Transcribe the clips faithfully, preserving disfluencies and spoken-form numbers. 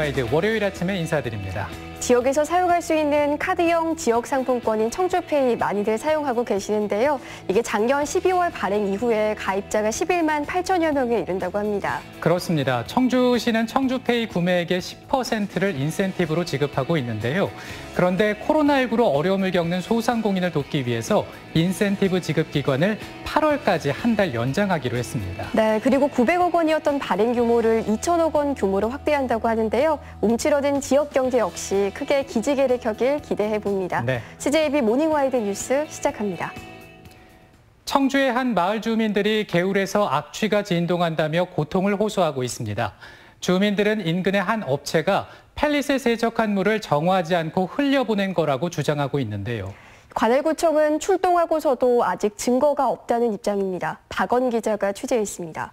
모닝와이드 월요일 아침에 인사드립니다. 지역에서 사용할 수 있는 카드형 지역 상품권인 청주페이 많이들 사용하고 계시는데요. 이게 작년 십이월 발행 이후에 가입자가 십일만 팔천여 명에 이른다고 합니다. 그렇습니다. 청주시는 청주페이 구매액의 십 퍼센트를 인센티브로 지급하고 있는데요. 그런데 코로나십구로 어려움을 겪는 소상공인을 돕기 위해서 인센티브 지급 기간을 팔월까지 한 달 연장하기로 했습니다. 네, 그리고 구백억 원이었던 발행 규모를 이천억 원 규모로 확대한다고 하는데요. 움츠러든 지역 경제 역시 크게 기지개를 켜길 기대해 봅니다. 네. 씨제이비 모닝와이드 뉴스 시작합니다. 청주의 한 마을 주민들이 개울에서 악취가 진동한다며 고통을 호소하고 있습니다. 주민들은 인근의 한 업체가 펠릿에 세척한 물을 정화하지 않고 흘려보낸 거라고 주장하고 있는데요. 관할구청은 출동하고서도 아직 증거가 없다는 입장입니다. 박원 기자가 취재했습니다.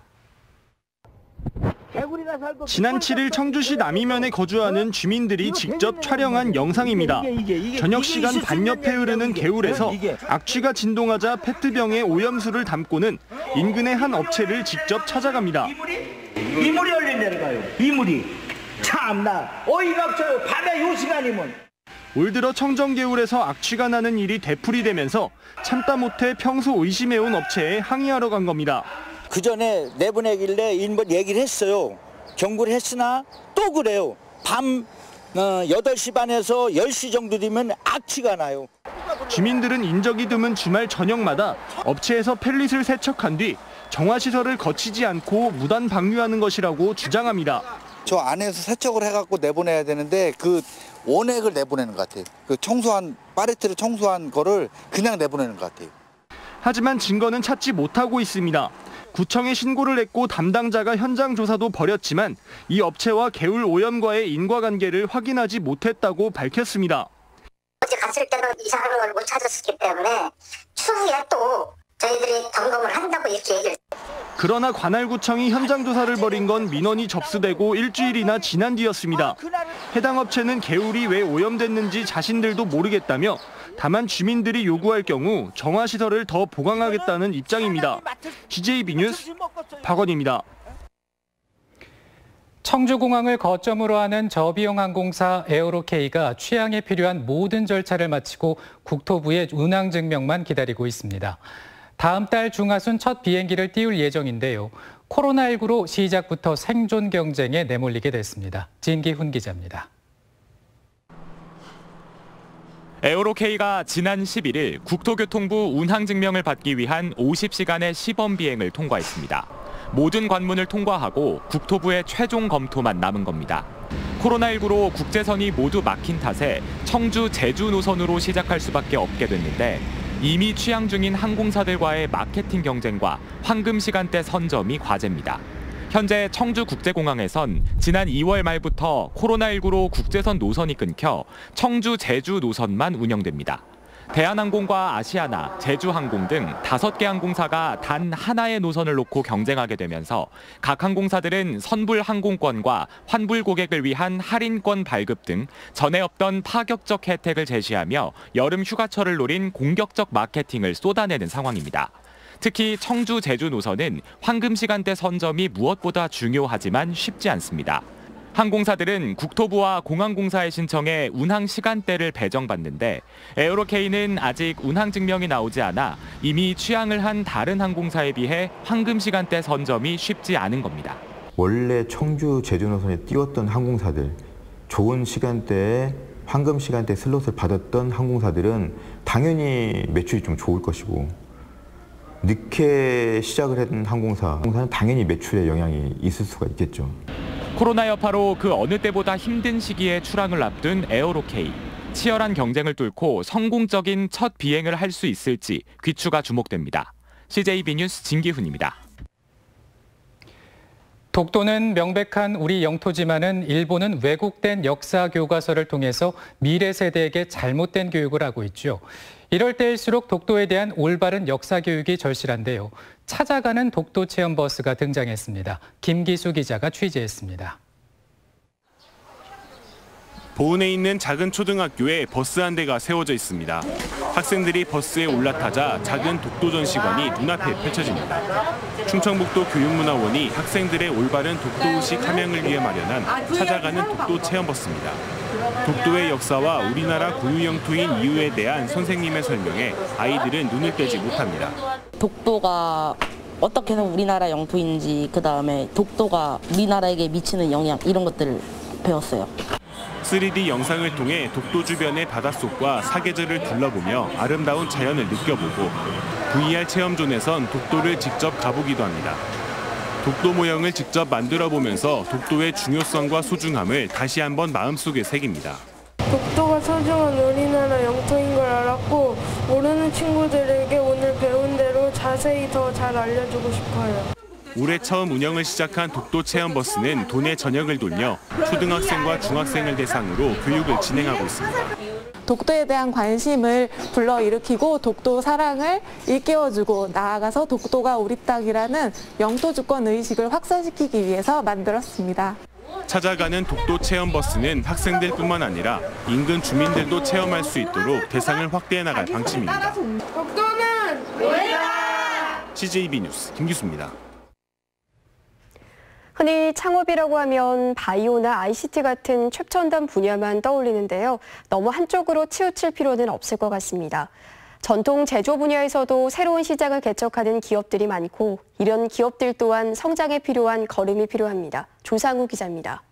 지난 칠일 청주시 남이면에 거주하는 주민들이 직접 촬영한 영상입니다. 저녁 시간 반 옆에 흐르는 개울에서 악취가 진동하자 페트병에 오염수를 담고는 인근의 한 업체를 직접 찾아갑니다. 이 물이 얼린다는 거예요. 이 물이. 참나 어이가 없어요. 밤에 요 시간이면. 올 들어 청정개울에서 악취가 나는 일이 되풀이되면서 참다 못해 평소 의심해온 업체에 항의하러 간 겁니다. 그 전에 내보내길래 인번 얘기를 했어요. 경고를 했으나 또 그래요. 밤 여덟 시 반에서 열 시 정도 되면 악취가 나요. 주민들은 인적이 드문 주말 저녁마다 업체에서 펠릿을 세척한 뒤 정화시설을 거치지 않고 무단 방류하는 것이라고 주장합니다. 저 안에서 세척을 해갖고 내보내야 되는데 그 원액을 내보내는 것 같아요. 그 청소한 파레트를 청소한 거를 그냥 내보내는 것 같아요. 하지만 증거는 찾지 못하고 있습니다. 구청에 신고를 했고 담당자가 현장 조사도 벌였지만 이 업체와 개울 오염과의 인과관계를 확인하지 못했다고 밝혔습니다. 어제 갔을 때는 이상한 걸 못 찾았기 때문에 추후에 또 저희들이 점검을 한다고 이렇게 얘기를. 그러나 관할구청이 현장 조사를 벌인 건 민원이 접수되고 일주일이나 지난 뒤였습니다. 해당 업체는 개울이 왜 오염됐는지 자신들도 모르겠다며 다만 주민들이 요구할 경우 정화시설을 더 보강하겠다는 입장입니다. 씨제이비 뉴스 박원입니다. 청주공항을 거점으로 하는 저비용 항공사 에어로케이가 취항에 필요한 모든 절차를 마치고 국토부의 운항 증명만 기다리고 있습니다. 다음 달 중하순 첫 비행기를 띄울 예정인데요. 코로나십구로 시작부터 생존 경쟁에 내몰리게 됐습니다. 진기훈 기자입니다. 에어로케이가 지난 십일일 국토교통부 운항증명을 받기 위한 오십 시간의 시범 비행을 통과했습니다. 모든 관문을 통과하고 국토부의 최종 검토만 남은 겁니다. 코로나십구로 국제선이 모두 막힌 탓에 청주, 제주 노선으로 시작할 수밖에 없게 됐는데 이미 취항 중인 항공사들과의 마케팅 경쟁과 황금 시간대 선점이 과제입니다. 현재 청주국제공항에선 지난 이월 말부터 코로나십구로 국제선 노선이 끊겨 청주, 제주 노선만 운영됩니다. 대한항공과 아시아나, 제주항공 등 다섯 개 항공사가 단 하나의 노선을 놓고 경쟁하게 되면서 각 항공사들은 선불 항공권과 환불 고객을 위한 할인권 발급 등 전에 없던 파격적 혜택을 제시하며 여름 휴가철을 노린 공격적 마케팅을 쏟아내는 상황입니다. 특히 청주, 제주 노선은 황금 시간대 선점이 무엇보다 중요하지만 쉽지 않습니다. 항공사들은 국토부와 공항공사에 신청해 운항 시간대를 배정받는데 에어로케이는 아직 운항 증명이 나오지 않아 이미 취항을 한 다른 항공사에 비해 황금 시간대 선점이 쉽지 않은 겁니다. 원래 청주, 제주 노선에 띄웠던 항공사들, 좋은 시간대에 황금 시간대 슬롯을 받았던 항공사들은 당연히 매출이 좀 좋을 것이고 늦게 시작을 했던 항공사, 항공사는 당연히 매출에 영향이 있을 수가 있겠죠. 코로나 여파로 그 어느 때보다 힘든 시기에 출항을 앞둔 에어로케이. 치열한 경쟁을 뚫고 성공적인 첫 비행을 할 수 있을지 귀추가 주목됩니다. 씨제이비 뉴스 진기훈입니다. 독도는 명백한 우리 영토지만은 일본은 왜곡된 역사 교과서를 통해서 미래 세대에게 잘못된 교육을 하고 있죠. 이럴 때일수록 독도에 대한 올바른 역사 교육이 절실한데요. 찾아가는 독도 체험 버스가 등장했습니다. 김기수 기자가 취재했습니다. 보은에 있는 작은 초등학교에 버스 한 대가 세워져 있습니다. 학생들이 버스에 올라타자 작은 독도 전시관이 눈앞에 펼쳐집니다. 충청북도 교육문화원이 학생들의 올바른 독도의식 함양을 위해 마련한 찾아가는 독도 체험버스입니다. 독도의 역사와 우리나라 고유 영토인 이유에 대한 선생님의 설명에 아이들은 눈을 떼지 못합니다. 독도가 어떻게 해서 우리나라 영토인지, 그다음에 독도가 우리나라에게 미치는 영향, 이런 것들을 배웠어요. 쓰리디 영상을 통해 독도 주변의 바닷속과 사계절을 둘러보며 아름다운 자연을 느껴보고 브이알 체험존에선 독도를 직접 가보기도 합니다. 독도 모형을 직접 만들어 보면서 독도의 중요성과 소중함을 다시 한번 마음속에 새깁니다. 독도가 소중한 우리나라 영토인 걸 알았고 모르는 친구들에게 오늘 배운 대로 자세히 더 잘 알려주고 싶어요. 올해 처음 운영을 시작한 독도 체험버스는 도내 전역을 돌며 초등학생과 중학생을 대상으로 교육을 진행하고 있습니다. 독도에 대한 관심을 불러일으키고 독도 사랑을 일깨워주고 나아가서 독도가 우리 땅이라는 영토 주권 의식을 확산시키기 위해서 만들었습니다. 찾아가는 독도 체험버스는 학생들뿐만 아니라 인근 주민들도 체험할 수 있도록 대상을 확대해 나갈 방침입니다. 독도는 우리다! 씨제이비 뉴스 김기수입니다. 흔히 창업이라고 하면 바이오나 아이씨티 같은 최첨단 분야만 떠올리는데요. 너무 한쪽으로 치우칠 필요는 없을 것 같습니다. 전통 제조 분야에서도 새로운 시장을 개척하는 기업들이 많고 이런 기업들 또한 성장에 필요한 걸음이 필요합니다. 조상우 기자입니다.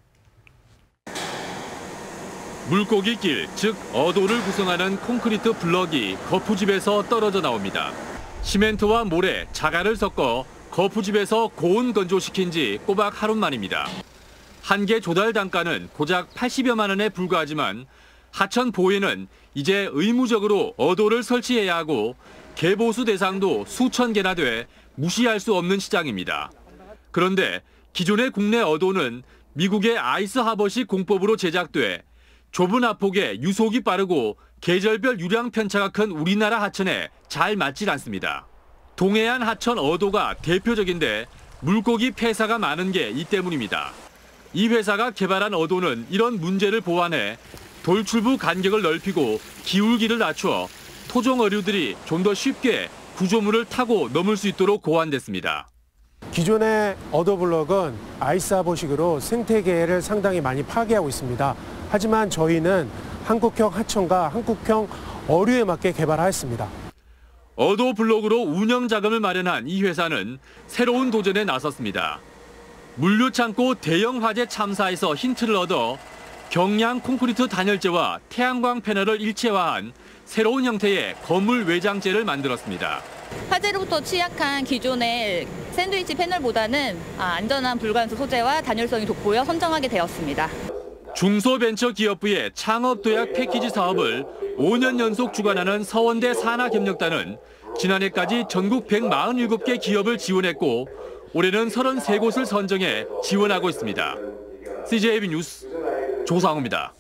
물고기길, 즉 어도를 구성하는 콘크리트 블럭이 거푸집에서 떨어져 나옵니다. 시멘트와 모래, 자갈을 섞어 거푸집에서 고온 건조시킨 지 꼬박 하루 만입니다. 한 개 조달 단가는 고작 팔십여만 원에 불과하지만 하천 보에는 이제 의무적으로 어도를 설치해야 하고 개보수 대상도 수천 개나 돼 무시할 수 없는 시장입니다. 그런데 기존의 국내 어도는 미국의 아이스 하버식 공법으로 제작돼 좁은 하폭에 유속이 빠르고 계절별 유량 편차가 큰 우리나라 하천에 잘 맞질 않습니다. 동해안 하천 어도가 대표적인데 물고기 폐사가 많은 게 이 때문입니다. 이 회사가 개발한 어도는 이런 문제를 보완해 돌출부 간격을 넓히고 기울기를 낮추어 토종 어류들이 좀 더 쉽게 구조물을 타고 넘을 수 있도록 고안됐습니다. 기존의 어도블럭은 아이스하버식으로 생태계를 상당히 많이 파괴하고 있습니다. 하지만 저희는 한국형 하천과 한국형 어류에 맞게 개발하였습니다. 어도 블록으로 운영 자금을 마련한 이 회사는 새로운 도전에 나섰습니다. 물류창고 대형 화재 참사에서 힌트를 얻어 경량 콘크리트 단열재와 태양광 패널을 일체화한 새로운 형태의 건물 외장재를 만들었습니다. 화재로부터 취약한 기존의 샌드위치 패널보다는 안전한 불관수 소재와 단열성이 돋보여 선정하게 되었습니다. 중소벤처기업부의 창업도약 패키지 사업을 오 년 연속 주관하는 서원대 산하협력단은 지난해까지 전국 백사십칠 개 기업을 지원했고 올해는 서른세 곳을 선정해 지원하고 있습니다. 씨제이비 뉴스 조상우입니다.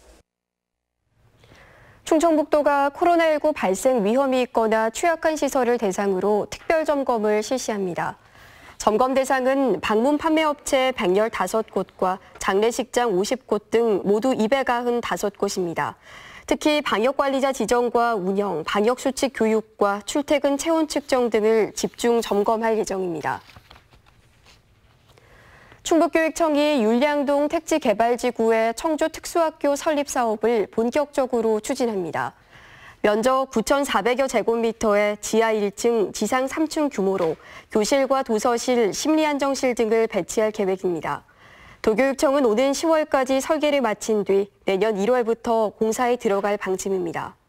충청북도가 코로나십구 발생 위험이 있거나 취약한 시설을 대상으로 특별 점검을 실시합니다. 점검 대상은 방문 판매업체 백십오 곳과 장례식장 오십 곳 등 모두 이백구십오 곳입니다. 특히 방역관리자 지정과 운영, 방역수칙 교육과 출퇴근 체온 측정 등을 집중 점검할 예정입니다. 충북교육청이 율량동 택지개발지구의 청주 특수학교 설립 사업을 본격적으로 추진합니다. 면적 구천사백여 제곱미터의 지하 일 층, 지상 삼 층 규모로 교실과 도서실, 심리안정실 등을 배치할 계획입니다. 도교육청은 오는 시월까지 설계를 마친 뒤 내년 일월부터 공사에 들어갈 방침입니다.